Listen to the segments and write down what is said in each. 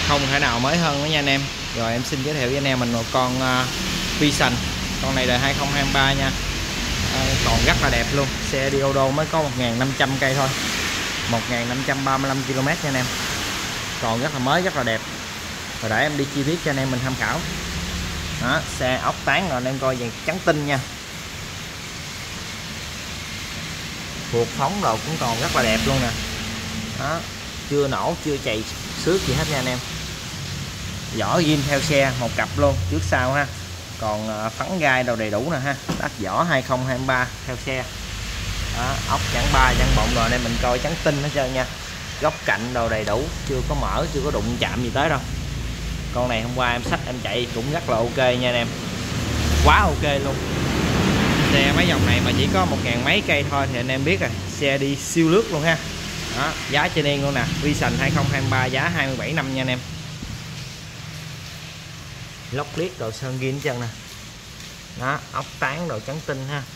không thể nào mới hơn nữa nha anh em. Rồi em xin giới thiệu với anh em mình một con Vision. Con này đời 2023 nha. Còn rất là đẹp luôn. Xe đi ô tô mới có 1.500 cây thôi, 1.535 km nha anh em. Còn rất là mới, rất là đẹp. Rồi để em đi chi tiết cho anh em mình tham khảo. Đó, xe ốc tán rồi anh em coi dàn trắng tinh nha. Cuộc phóng đồ cũng còn rất là đẹp luôn nè. Đó, chưa nổ, chưa chạy xước gì hết nha anh em. Vỏ zin theo xe một cặp luôn, trước sau ha. Còn phắn gai đầu đầy đủ nè ha. Đắt vỏ 2023 theo xe. Đó, ốc chẳng ba chẳng bọng rồi nên mình coi trắng tinh hết trơn nha. Góc cạnh đầu đầy đủ, chưa có mở, chưa có đụng chạm gì tới đâu. Con này hôm qua em xách em chạy cũng rất là ok nha anh em, quá ok luôn. Xe mấy dòng này mà chỉ có 1.000 mấy cây thôi thì anh em biết rồi, xe đi siêu lướt luôn ha. Đó, giá trên yên luôn nè, Vision 2023 giá 27 năm nha anh em. Lốc liếc đồ sơn ghi chân nè. Đó, ốc tán đồ trắng tinh ha.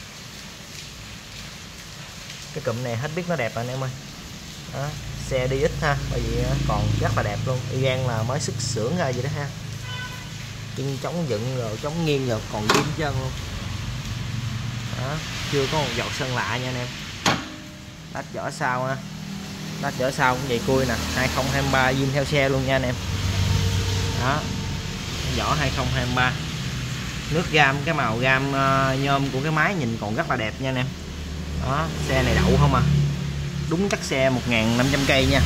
Cái cụm này hết biết nó đẹp rồi anh em ơi. Đó, xe đi ít ha, bởi vì còn rất là đẹp luôn, y gan là mới xuất xưởng ra vậy đó ha. Chân chống dựng rồi chống nghiêng rồi còn zin chân luôn. Đó, chưa có một giọt sơn lạ nha anh em. Đắt vỏ sau ha, đắt vỏ sau cũng vậy cui nè, 2023 zin theo xe luôn nha anh em. Đó, vỏ 2023, nước gam, cái màu gam nhôm của cái máy nhìn còn rất là đẹp nha anh em. Đó, xe này đậu không à, đúng chắc xe 1.500 cây nha,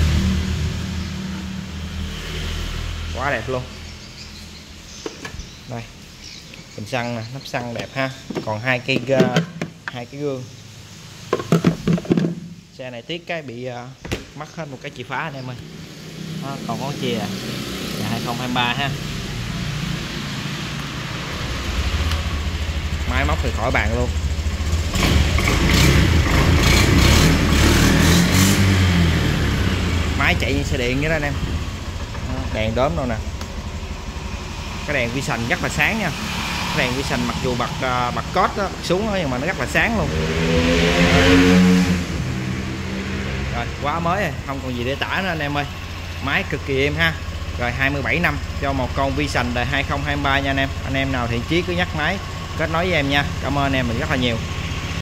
quá đẹp luôn. Đây, bình xăng nè, nắp xăng đẹp ha, còn hai cái gương. Xe này tiếc cái bị mất hết một cái chìa phá anh em ơi. Đó, còn có chìa là 2023 ha. Máy móc thì khỏi bàn luôn. Máy chạy như xe điện vậy đó anh em. Đèn đóm đâu nè. Cái đèn Vision rất là sáng nha. Cái đèn Vision mặc dù bật code đó, bật xuống đó, nhưng mà nó rất là sáng luôn. Rồi, quá mới rồi, không còn gì để tả nữa anh em ơi. Máy cực kỳ êm ha. Rồi 27 năm cho một con Vision đời 2023 nha anh em. Anh em nào thiện chí cứ nhắc máy kết nối với em nha. Cảm ơn anh em mình rất là nhiều.